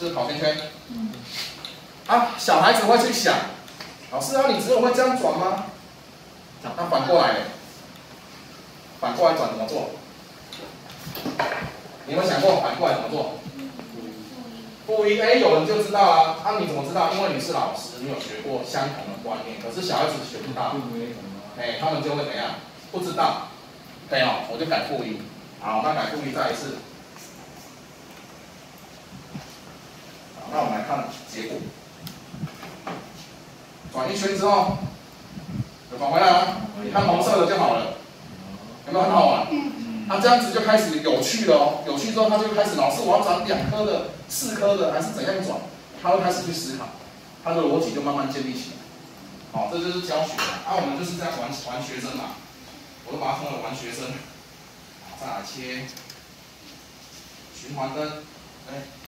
是不是跑圈圈？啊，小孩子会去想，老师啊，你只有会这样转吗？那反过来，反过来转怎么做？你有没有想过反过来怎么做？负一，哎，有人就知道啊。啊，你怎么知道？因为你是老师，你有学过相同的观念，可是小孩子学不到，哎，他们就会怎样？不知道。可以哦，我就改负一。好，那改负一再一次。好，那我们来看结果。转一圈之后，有转回来吗？你看红色的就好了，有没有很好玩？那这样子就开始有趣了哦。有趣之后，他就开始，老师我要转2颗的、4颗的，还是怎样转？他会开始去思考，他的逻辑就慢慢建立起来。好，这就是教学啊，我们就是这样玩学生嘛，我都把它称为玩学生。好，再来切循环灯，哎。